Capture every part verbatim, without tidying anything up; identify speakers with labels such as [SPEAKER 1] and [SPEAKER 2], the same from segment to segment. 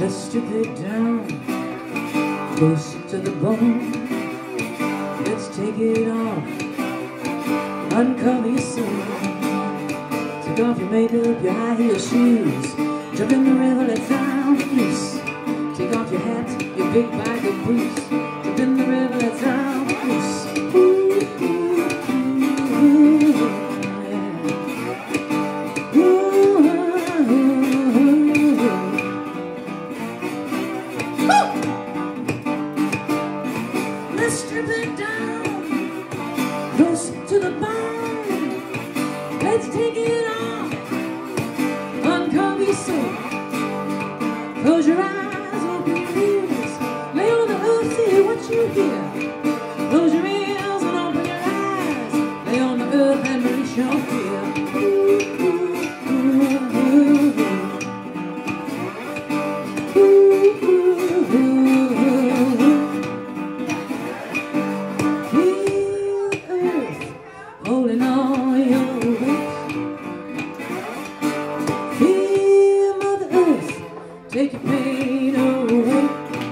[SPEAKER 1] Let's strip it down, close to the bone. Let's take it off, uncover your soul. Take off your makeup, your high heel shoes. Jump in the river, let down loose. Take off your hat, your big bag of boots. Jump in the river, let down loose. Ooh, ooh, ooh, yeah. Ooh, ooh, ooh. Let's strip it down, close to the bone. Let's take it off, uncover your soul. Close your eyes, open your ears. Lay on the earth, see what you hear. Close your ears and open your eyes. Lay on the earth and release your fear. Ooh, ooh, ooh, ooh. Ooh, ooh, ooh, ooh. Feel the earth holding all your weight. Feel Mother Earth take your pain away.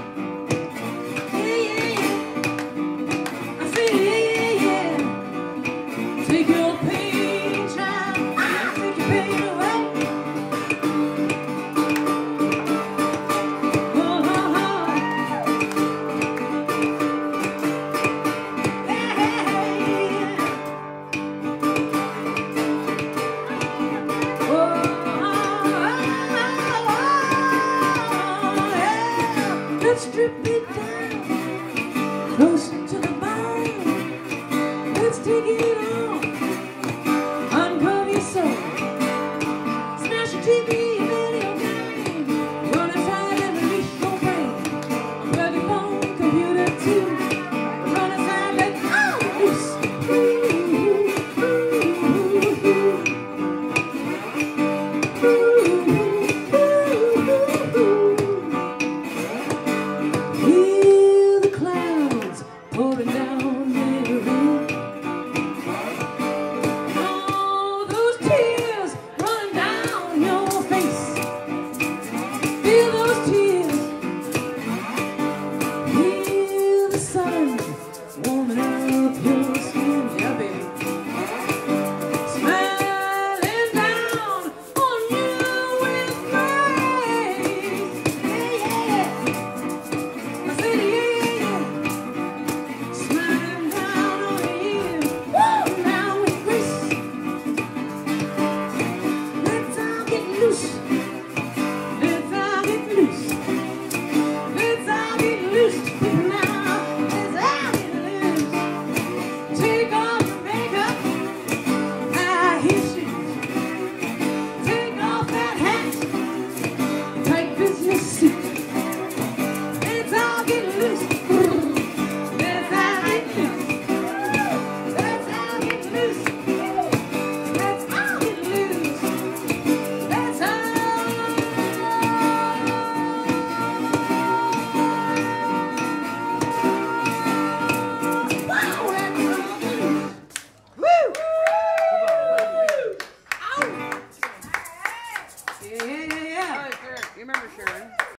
[SPEAKER 1] Yeah, yeah, yeah. I feel it, yeah, yeah, yeah. Take your pain, child. Ah, take your pain away. Oh, oh, oh. Yeah, yeah, yeah. Oh, oh, oh. Let's strip it down, close to the bone. Let's take it off,